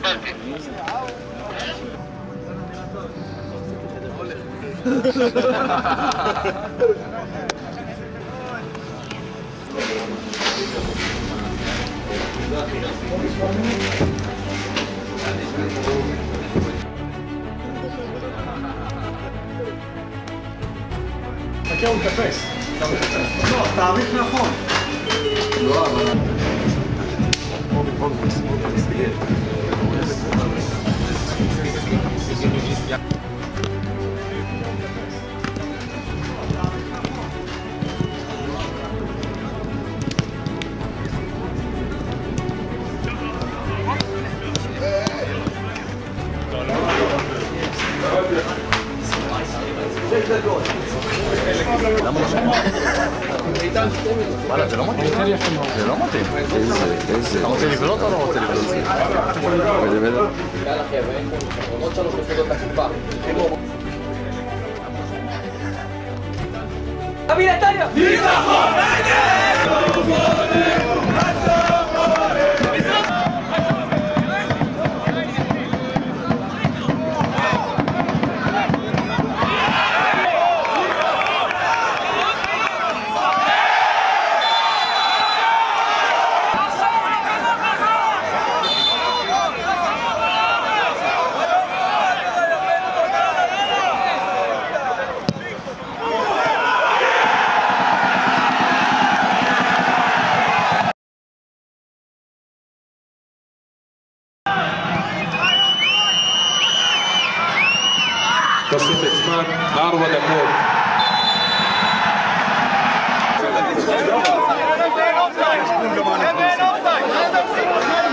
קיבלתי. חכה, הוא מטפס. לא, תאריך נכון. לא, אבל... למה לא שם? וואלה, זה לא מתאים. זה לא מתאים. איזה... אתה רוצה לבנות או לא רוצה לבנות? יאללה חבר'ה, עוד 3 נקודות לקופה. מכבי נתניה! ניצחון! תוספת זמן, 4 דקות. אין אופסייד!